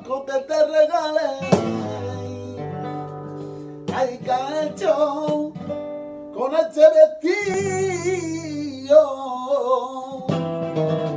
loco que te regalé. Ay, ¿qué has hecho con este vestido?